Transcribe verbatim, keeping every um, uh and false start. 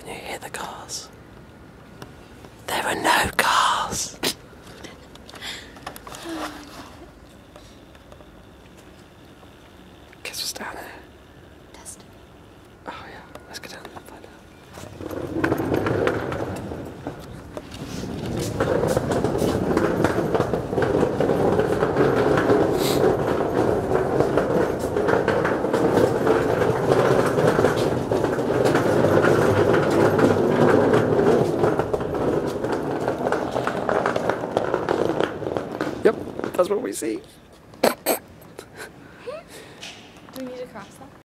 Can you hear the cars? There are no cars. Guess what's down there? Destiny. Oh yeah, let's go down there and find out. Yep, that's what we see.